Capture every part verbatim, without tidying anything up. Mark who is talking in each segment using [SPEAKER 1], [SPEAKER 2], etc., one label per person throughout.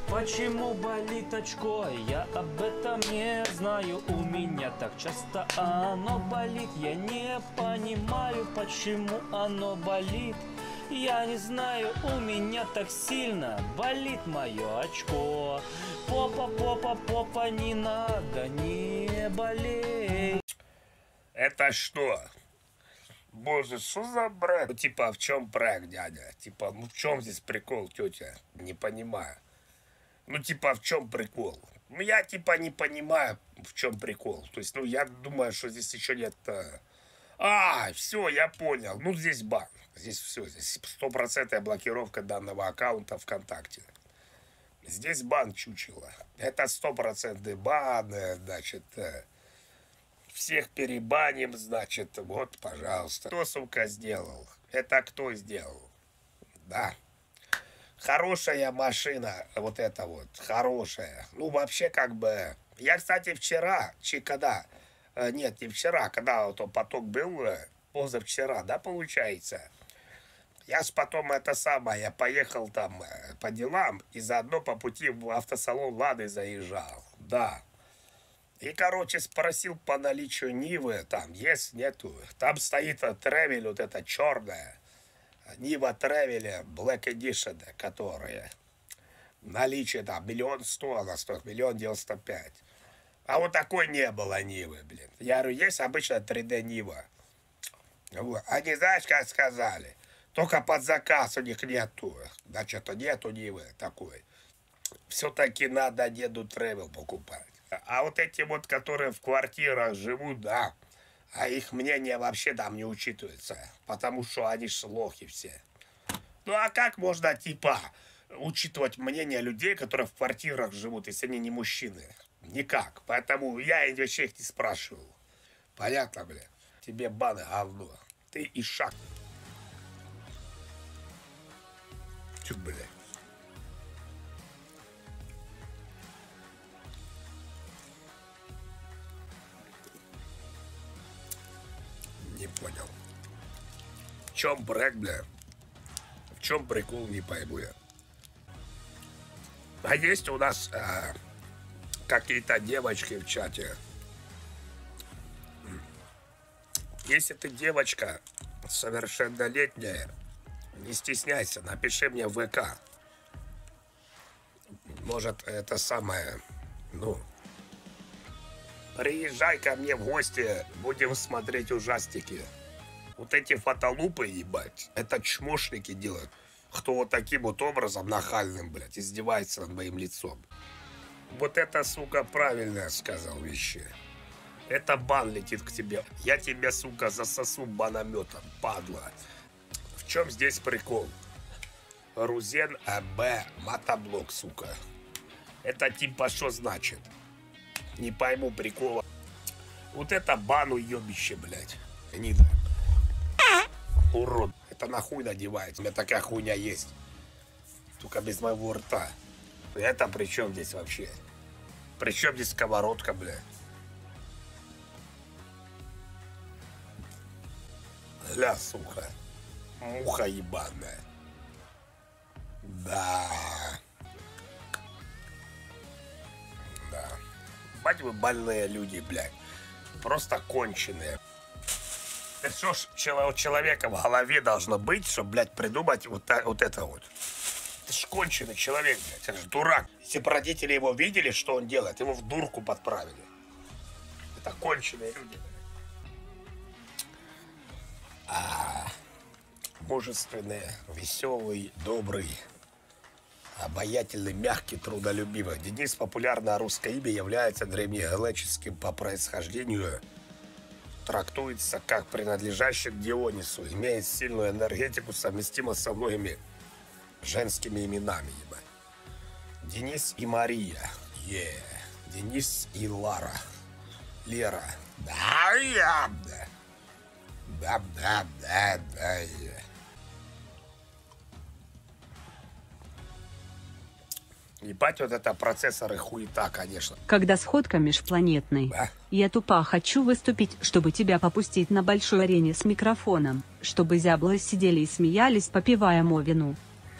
[SPEAKER 1] Почему болит очко? Я об этом не знаю. У меня так часто оно болит. Я не понимаю, почему оно болит. Я не знаю, у меня так сильно болит мое очко. Попа, попа, попа, не надо, не болей.
[SPEAKER 2] Это что? Боже, что за бред? Ну, типа, а в чем проект, дядя? Типа, ну в чем здесь прикол, тетя? Не понимаю. Ну, типа, в чем прикол? Ну, я, типа, не понимаю, в чем прикол. То есть, ну, я думаю, что здесь еще нет... А, все, я понял. Ну, здесь бан. Здесь все. Здесь стопроцентная блокировка данного аккаунта ВКонтакте. Здесь бан чучело. Это стопроцентный бан, значит... Всех перебаним, значит, вот, пожалуйста. Кто, сука, сделал? Это кто сделал? Да. Хорошая машина, вот это вот, хорошая. Ну, вообще, как бы... Я, кстати, вчера, чи когда... Нет, не вчера, когда вот поток был, позавчера, да, получается? Я ж потом это самое, я поехал там по делам и заодно по пути в автосалон Лады заезжал. Да. И, короче, спросил по наличию Нивы, там есть, нету. Там стоит Тревель, вот эта черная. Нива Тревеля, Black Edition, которая. Наличие там миллион сто, она стоит миллион девяносто пять. А вот такой не было Нивы, блин. Я говорю, есть обычная три дэ Нива. Вот. Они, знаешь, как сказали, только под заказ у них нету. Значит, нету Нивы такой. Все-таки надо деду Тревел покупать. А вот эти вот, которые в квартирах живут, да, а их мнение вообще там не учитывается, потому что они ж лохи все. Ну а как можно, типа, учитывать мнение людей, которые в квартирах живут, если они не мужчины? Никак. Поэтому я вообще их не спрашивал. Понятно, бля? Тебе баны говно. Ты ишак. Чё, бля? Не понял. В чем брак, бля? В чем прикол, не пойму я. А есть у нас а, какие-то девочки в чате? Если ты девочка совершеннолетняя, не стесняйся, напиши мне в ВК. Может, это самое, ну... Приезжай ко мне в гости, будем смотреть ужастики. Вот эти фотолупы, ебать, это чмошники делают. Кто вот таким вот образом нахальным, блядь, издевается над моим лицом. Вот это, сука, правильно сказал вещи. Это бан летит к тебе. Я тебя, сука, засосу банометом, падла. В чем здесь прикол? Рузен АБ мотоблок, сука. Это типа что значит? Не пойму прикола. Вот это бану ёбище, блядь. Гнида. Урод. Это нахуй надевается. У меня такая хуйня есть. Только без моего рта. Это при чем здесь вообще? При чем здесь сковородка, блядь? Ля, сука. Муха ебаная. Да. Да. Бать вы больные люди, блядь. Просто конченые. Это что ж у человека в голове должно быть, чтобы, блядь, придумать вот, так, вот это вот. Это ж конченый человек, блядь. Это же дурак. Если бы родители его видели, что он делает, его в дурку подправили. Это конченые люди, блядь. А, мужественный, веселый, добрый, обаятельный, мягкий, трудолюбивый. Денис, популярное русское имя, является древнегреческим по происхождению. Трактуется как принадлежащий к Дионису. Имеет сильную энергетику, совместимо со многими женскими именами. Ебать. Денис и Мария. Е. Yeah. Денис и Лара. Лера. Да, я. Да, да, да, да. Ебать, вот это процессоры хуета, конечно.
[SPEAKER 3] Когда сходка межпланетной. Да? Я тупо хочу выступить, чтобы тебя попустить на большой арене с микрофоном, чтобы зяблы сидели и смеялись, попивая мовину.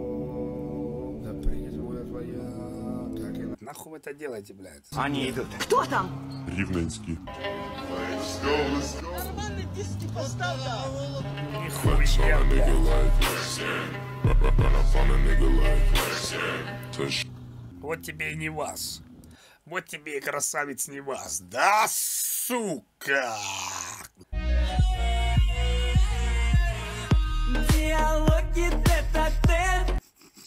[SPEAKER 2] это делаете, блядь?
[SPEAKER 4] Они идут.
[SPEAKER 3] Кто там?
[SPEAKER 5] Рівненський.
[SPEAKER 2] Нихуя, блядь. Вот тебе и не вас. Вот тебе и красавец не вас. Да, сука!
[SPEAKER 6] Диалоги тет-а-тет.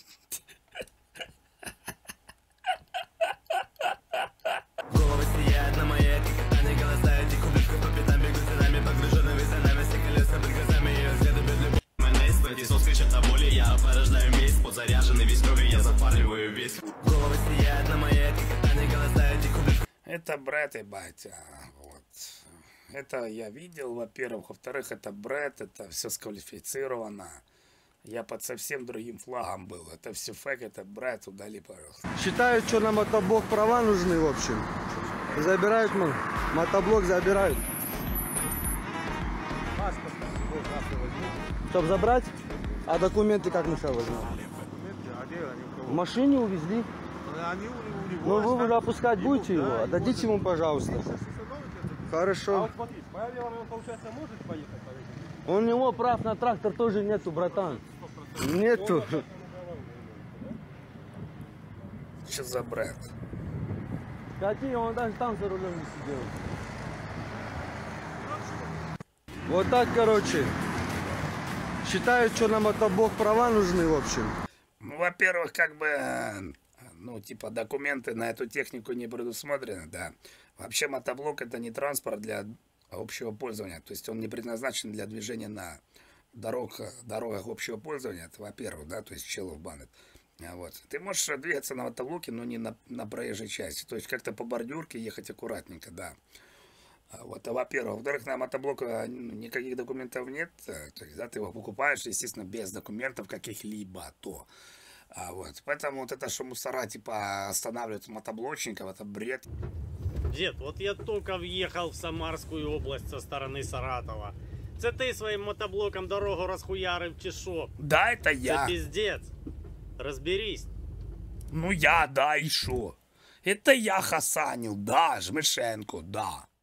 [SPEAKER 4] Головы сияют на маяке, они голосают, их ублюдков по пятам бегут за нами, погруженными за нами, все колеса под глазами, ее взгляды без любви. Майонез, твой сон скричат на боли, я порождаю месть, подзаряженный весь кровью, я запариваю весь. Головы сияют на маяке, они голосают, их ублюдков.
[SPEAKER 2] Это Брэд и батя. Вот. Это я видел, во-первых. Во-вторых, это Брэд, это все сквалифицировано. Я под совсем другим флагом был. Это все фейк, это Брэд, удали, пожалуйста.
[SPEAKER 7] Считают, что на мотоблок права нужны, в общем. Забирают мо- мотоблок, забирают. Чтоб забрать? А документы как мы сейчас возьмем? В машине увезли. Ну вы уже опускать будете его? Отдадите ему, пожалуйста. Хорошо. У него прав на трактор тоже нету, братан. Нету.
[SPEAKER 2] Что за Брэд?
[SPEAKER 7] Какие, он даже там за рулем не сидел. Вот так, короче. Считают, что на мотоблок права нужны, в общем.
[SPEAKER 2] Ну, во-первых, как бы, э, ну, типа, документы на эту технику не предусмотрены, да. Вообще, мотоблок это не транспорт для общего пользования. То есть он не предназначен для движения на дорог, дорогах общего пользования. Это, во-первых, да, то есть челов банит. Вот. Ты можешь двигаться на мотоблоке, но не на, на проезжей части. То есть как-то по бордюрке ехать аккуратненько, да. Вот, а во-первых. Во-вторых, на мотоблок никаких документов нет. То есть, да, ты его покупаешь, естественно, без документов каких-либо, то. А вот. Поэтому вот это, что мусора, типа, останавливают мотоблочников, это бред.
[SPEAKER 8] Дед, вот я только въехал в Самарскую область со стороны Саратова. Це ти своїм мотоблоком дорогу розхуярив чи що?
[SPEAKER 2] Да, это я.
[SPEAKER 8] Це пиздец. Разберись.
[SPEAKER 2] Ну я, да, и шо? Это я хасанил, да, Жмышенко, да.